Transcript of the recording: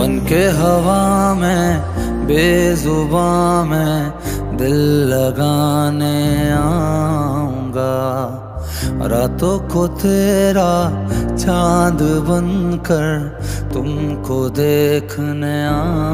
बन के हवा में बेजुबां में दिल लगाने आऊंगा। रातों को तेरा चांद बनकर तुमको देखने